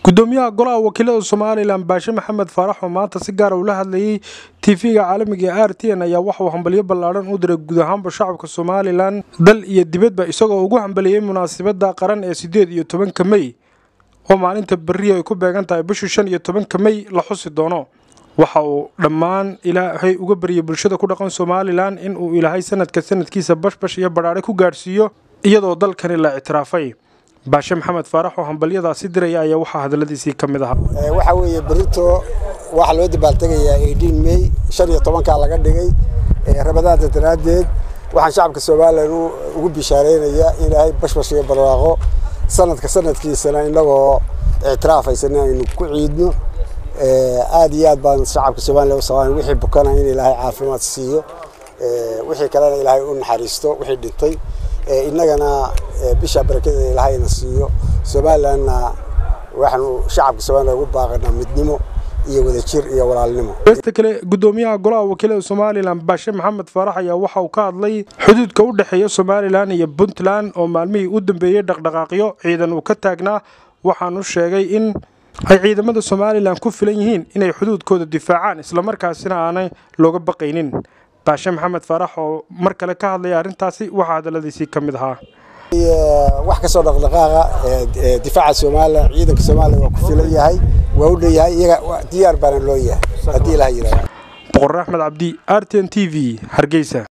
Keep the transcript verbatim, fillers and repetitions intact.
gudoomiyaha golaha wakiilada Soomaaliland Baashe Maxamed Faarax oo maanta si gaar ah u la hadlayay T V-ga caalamiga ah R T N ayaa waxa uu hambalyo ballaaran u diray guud ahaan shacabka Soomaaliland dal iyo dibadba isagoo ugu hambaliyay munaasabadda qaran ee sideed iyo tobanka May oo maalinta berri ay ku beegan tahay bisha shan iyo tobanka May la xusi doono. waxa uu dhammaan Ilaahay uga bariyay bulshada ku dhaqan Soomaaliland in uu Ilaahay sanadka sanadkiisa bashbash iyo badhaadhe ku gaarsiiyo iyadoo dalkani la ictiraafay. Baashe Maxamed Faarax oo hambalyadaasi diray ayaa waxa hadaladiisii kamid ahaa waxa weeye berito waxa loo dabaltagayaa eighteen May shan iyo toban ka laga dhigay rabadaanta daraadeed waxaan shacabka Soomaaliland ugu bishaareynaya Ilaahay bashbash iyo barwaaqo sanadka sanadkiisana inagoo ictiraafaysan inuu ku ciidno aad iyo aad baan shacabka Soomaaliland u sameeyay wixii bukana in Ilaahay caafimaad siiyo wixii kalena Ilaahay u naxariisto wixii dhintay inagana bisha barakada Ilaahay na siiyo Soomaaliland waxaanu shacabka Soomaaliland ugu baaqnaa midnimo iyo wadajir iyo walaalnimo. Inta kale gudoomiyaha golaha wakiilada Soomaaliland Baashe Maxamed Faarax ayaa waxa uu ka hadlay xuduudka u dhaxeeya Soomaaliland iyo Puntland oo maalmihii u dambeeyay dhaqdhaqaaqyo ciidan uu ka taagnaa waxaanu sheegay in ay ciidamada Soomaaliland ku filan yihiin inay xuduudkooda difaacaan isla markaasina aanay looga baqaynin. Baashe Maxamed Faarax oo mar kale ka hadlay arintaasi waxa hadaladiisii kamid ahaa wax ka soo dhaqdhaqaaqa difaaca Soomaaliland ciidanka Soomaaliland waa ku filan yahay waa u leeyahay iyaga diyaar baan loo yahay hadii la yiraahdo. Boqor Axmed Cabdi R T N T V Hargeysa.